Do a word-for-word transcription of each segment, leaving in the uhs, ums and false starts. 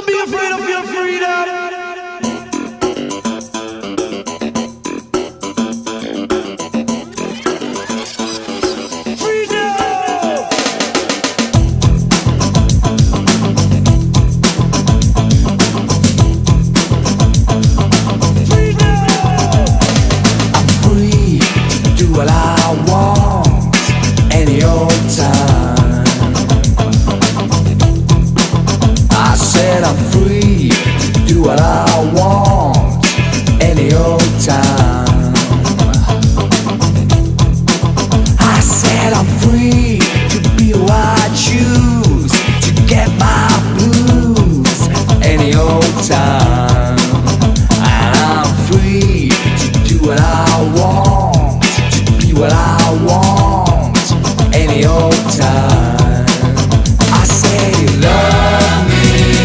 Don't be afraid of your freedom. I'm free to do what I want any old time. I said I'm free to be who I choose, to get my blues any old time. And I'm free to do what I want, to be what I want any old time. I say love me,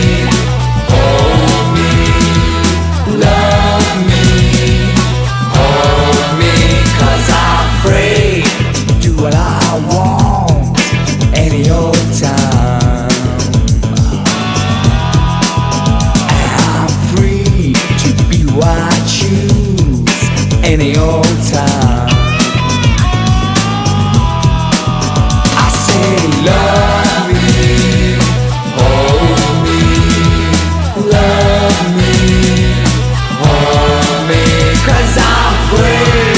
any old time. I say love me, hold me, love me, hold me, 'cause I'm free.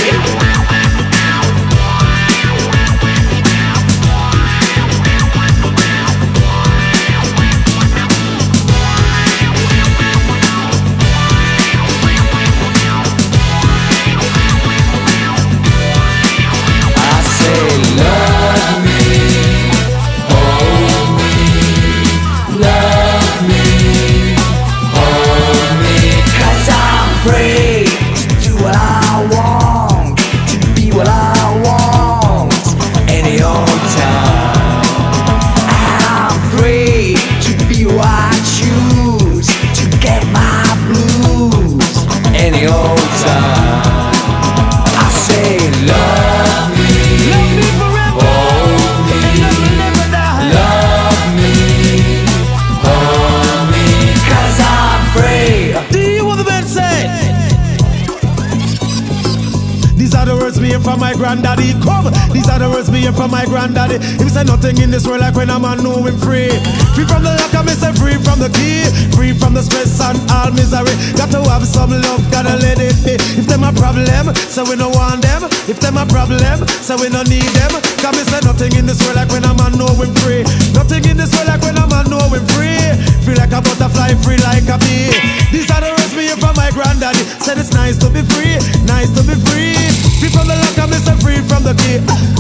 Any old time. I say love me, Love me forever, hold me, and never, never die. love me, hold me, 'cause I'm free. Do you hear what the man said? These are the words me hear from my granddaddy. Come, these are the words me hear from my granddaddy. If say nothing in this world like when a man know him free. Free from the lock, I me say free from the key. Free from the stress and all misery. Got to have some love, gotta let it be. If them a problem, so we no want them. If them a problem, so we no need them. Cause me say nothing in this world like when a man know him free. Nothing in this world like when a man know him free. Free like a butterfly, free like a bee. These are the words me hear from my granddaddy. Said it's nice to be free, nice to be free. Free from the lock, I me say free from the key.